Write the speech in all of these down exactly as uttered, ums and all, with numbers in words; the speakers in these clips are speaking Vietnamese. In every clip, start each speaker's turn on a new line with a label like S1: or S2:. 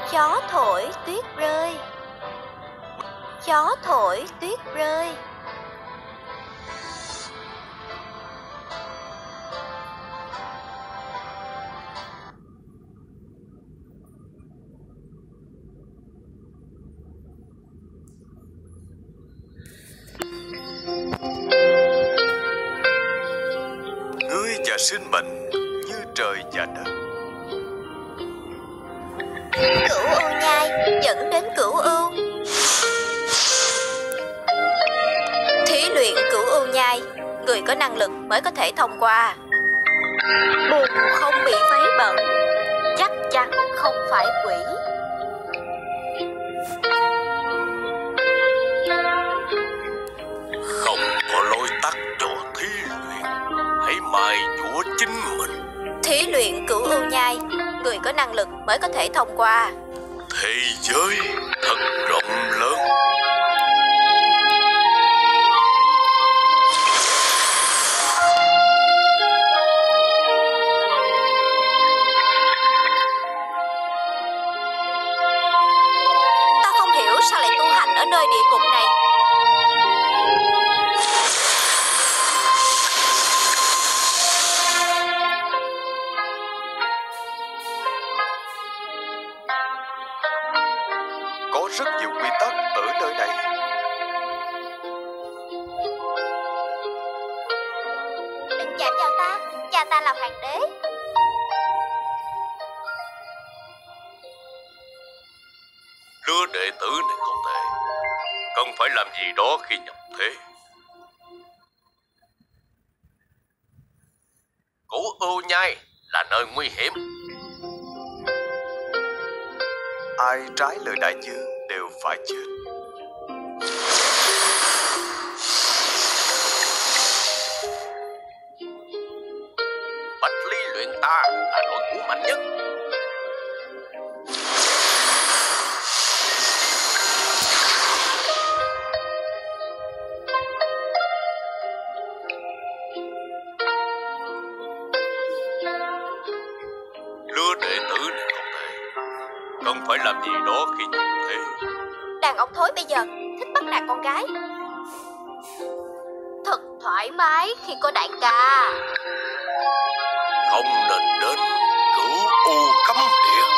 S1: Gió thổi tuyết rơi. Gió thổi tuyết rơi.
S2: Ngươi và sinh mệnh như trời và đất.
S1: Cửu u nhai dẫn đến cửu u. Thí luyện cửu u nhai, người có năng lực mới có thể thông qua. Bùn không bị vấy bẩn, chắc chắn không phải quỷ.
S2: Không có lối tắt cho thí luyện, hãy mai chúa chính mình.
S1: Thí luyện cửu u nhai, người có năng lực mới có thể thông qua.
S2: Thế giới thật rộng lớn.
S1: Ta không hiểu sao lại tu hành ở nơi địa ngục này.
S2: Có rất nhiều quy tắc ở nơi này.
S1: Đừng chạm vào ta, cha ta là hoàng đế.
S2: Lứa đệ tử này không tệ, cần phải làm gì đó khi nhập thế. Cửu u nhai là nơi nguy hiểm. Ai trái lời đại dương đều phải chết. Bạch Ly luyện ta là đội ngũ mạnh nhất. Lứa đệ tử này không tệ, cần phải làm gì đó khi nhập thế.
S1: Đàn ông thối bây giờ thích bắt nạt con gái. Thật thoải mái khi có đại ca.
S2: Không nên đến cửu u cấm địa.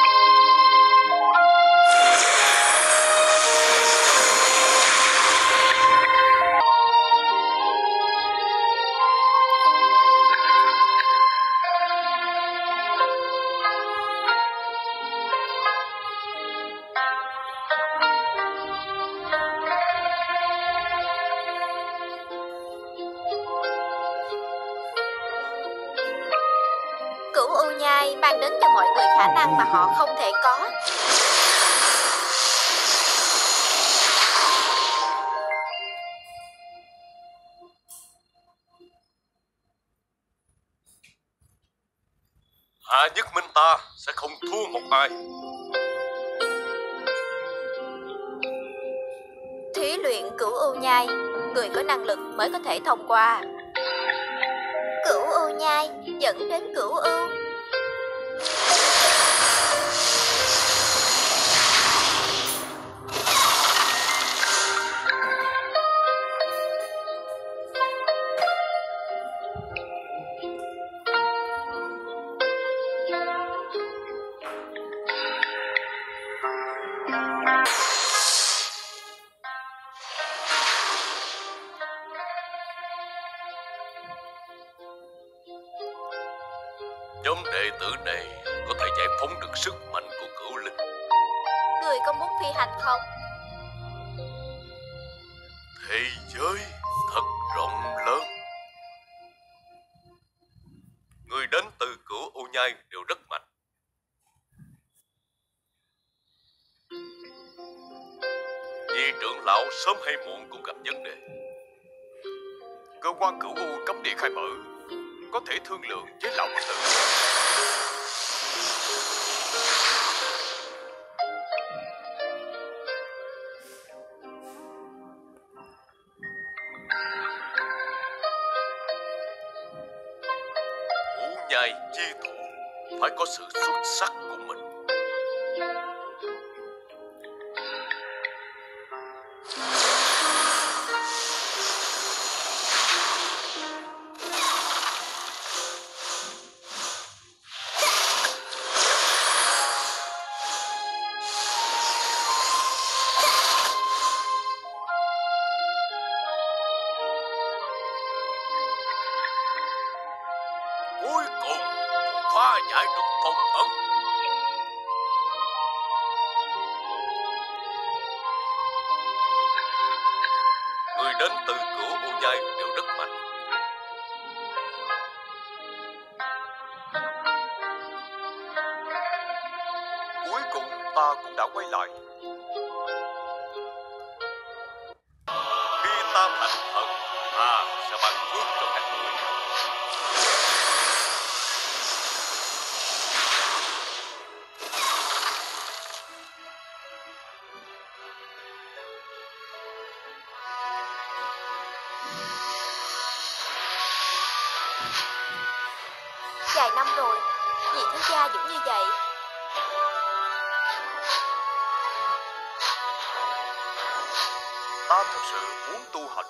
S1: Cửu u nhai mang đến cho mọi người khả năng mà họ không thể có.
S2: Hạ nhất minh ta sẽ không thua một ai.
S1: Thí luyện cửu u nhai, người có năng lực mới có thể thông qua. Cửu u nhai dẫn đến cửu u.
S2: Nhóm đệ tử này có thể giải phóng được sức mạnh của cửu linh.
S1: Người có muốn phi hành không?
S2: Thế giới thật rộng lớn. Người đến từ cửu u nhai đều rất mạnh. Vì trưởng lão sớm hay muộn cũng gặp vấn đề. Cơ quan cửu u cấm địa khai mở, có thể thương lượng với lão tử. Ngũ nhai chi thủ phải có sự xuất sắc của mình. phá giải được phong ấn. Người đến từ Cửu U Giai đều rất mạnh. Cuối cùng ta cũng đã quay lại. Khi ta thành thần, ta sẽ ban phước cho các người.
S1: Vài năm rồi, nhị thiếu gia vẫn như vậy.
S2: Ta thật sự muốn tu hành.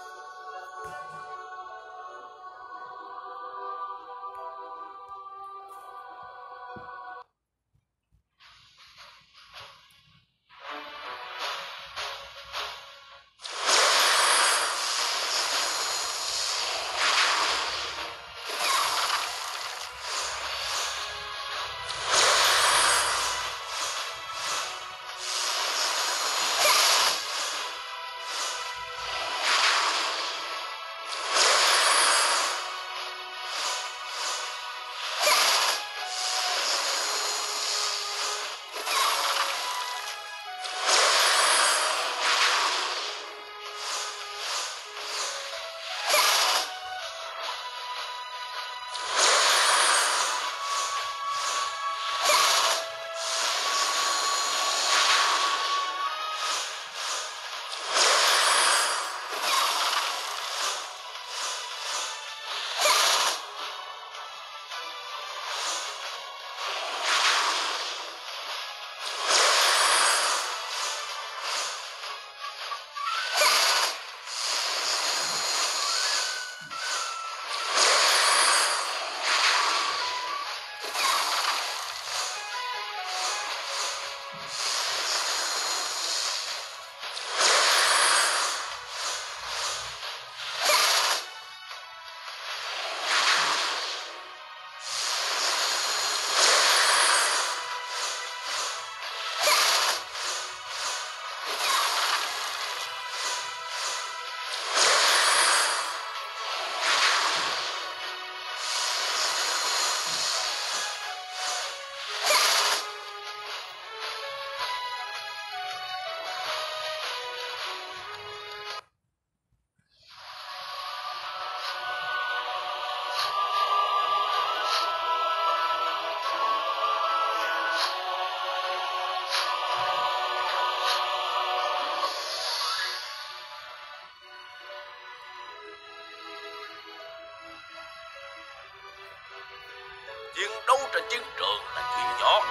S2: Chiến đấu trên chiến trường là chuyện nhỏ.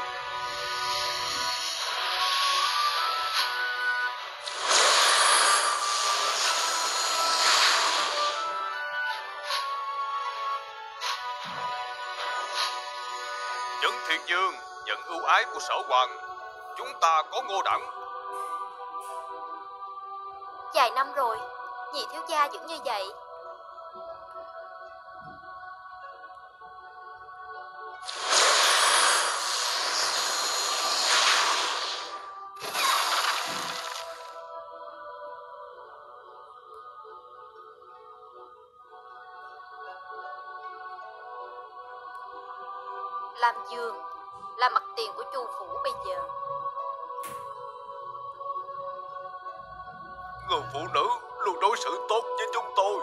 S2: Trấn Thiên Dương nhận ưu ái của Sở Hoàng. Chúng ta có Ngô Đẳng.
S1: Vài năm rồi, nhị thiếu gia vẫn như vậy. Lam Dương là mặt tiền của Chu phủ bây giờ.
S2: Người phụ nữ luôn đối xử tốt với chúng tôi.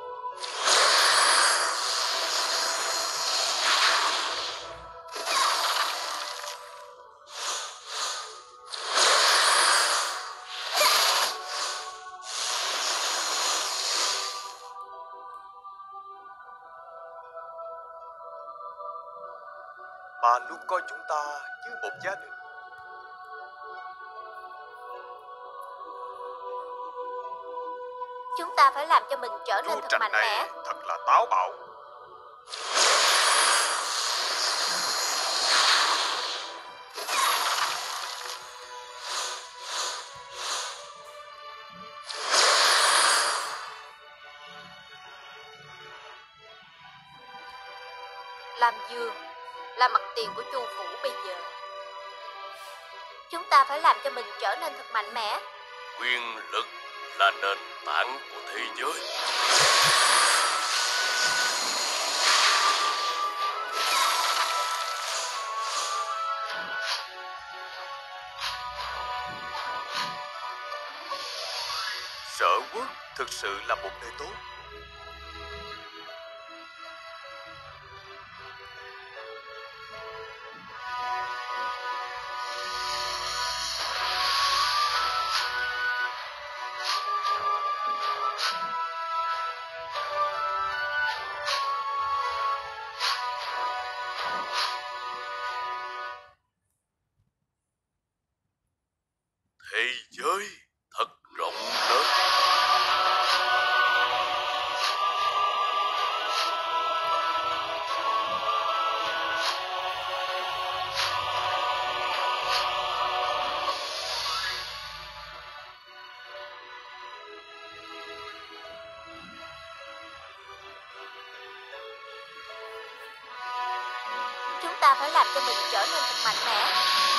S2: Bà luôn coi chúng ta như một gia đình.
S1: Chúng ta phải làm cho mình trở nên
S2: Chu
S1: thật
S2: Trạch
S1: mạnh
S2: này
S1: mẽ.
S2: thật là táo bạo.
S1: Lam Dương là mặt tiền của Chu phủ bây giờ. Chúng ta phải làm cho mình trở nên thật mạnh mẽ.
S2: Quyền lực là nền tảng của thế giới. Sở quốc thực sự là một nơi tốt. Thế giới thật rộng lớn.
S1: Chúng ta phải làm cho mình trở nên thật mạnh mẽ.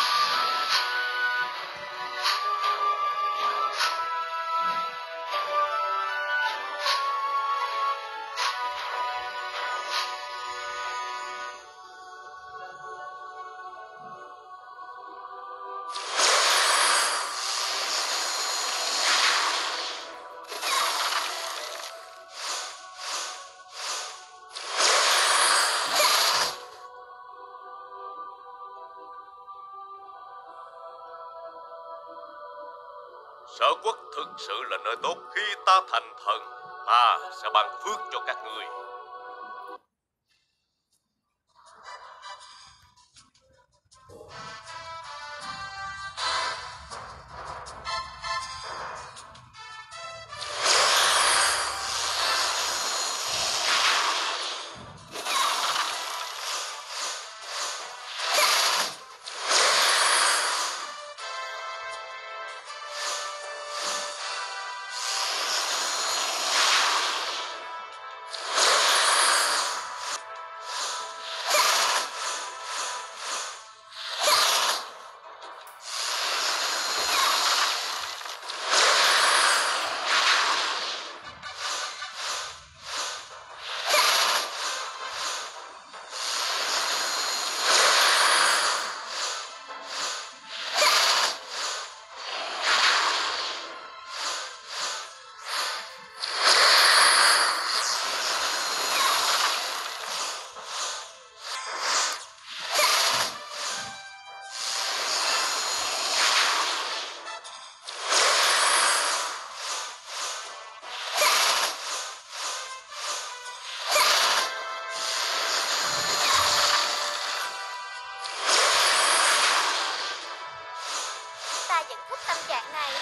S2: Sở quốc thực sự là nơi tốt. Khi ta thành thần, ta sẽ ban phước cho các ngươi.
S1: Ta vẫn thích tâm trạng này.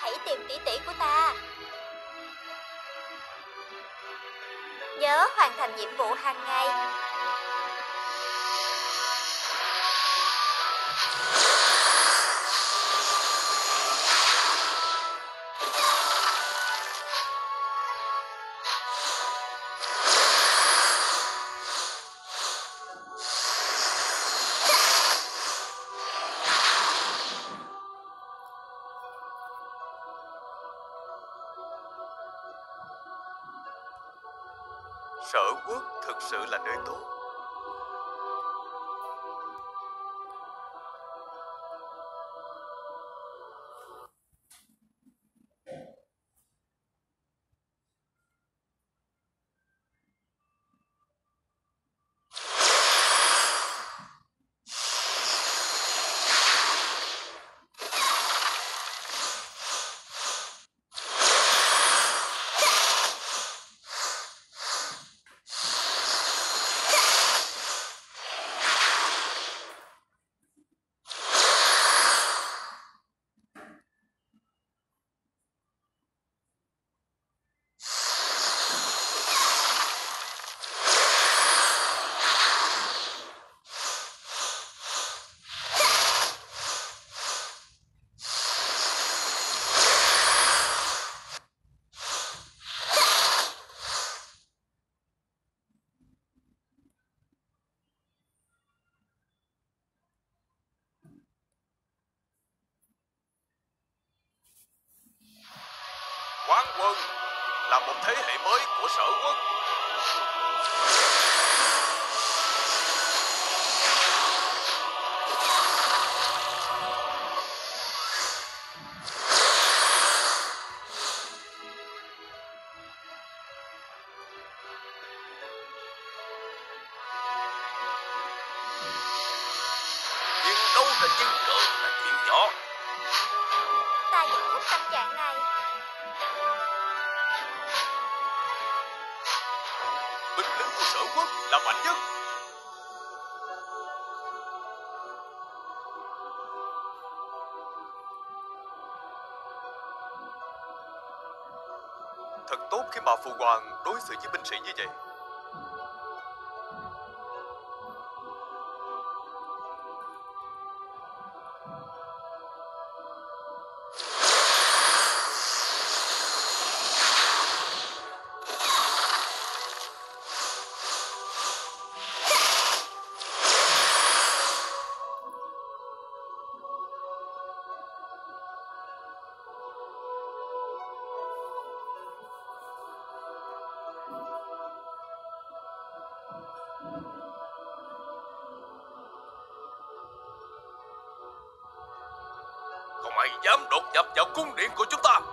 S1: hãy tìm tỷ tỷ của ta. Nhớ hoàn thành nhiệm vụ hàng ngày.
S2: Sở Quốc thực sự là nơi tốt. Quán quân là một thế hệ mới của Sở Quốc. Chiến đấu trên chiến trường là chuyện nhỏ.
S1: Ta nhận thức tâm trạng này.
S2: Binh lính của Sở Quốc là mạnh nhất. Thật tốt khi mà Phụ Hoàng đối xử với binh sĩ như vậy. Không ai dám đột nhập vào cung điện của chúng ta.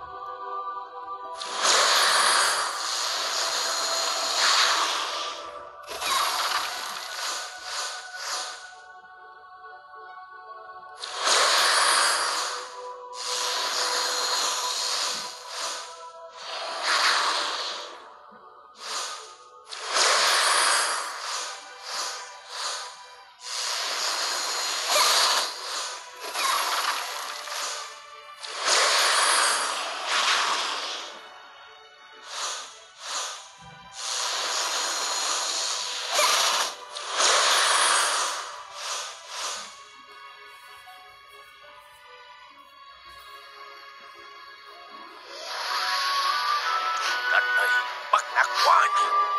S2: Cảnh này bắt nạt quá nhiều.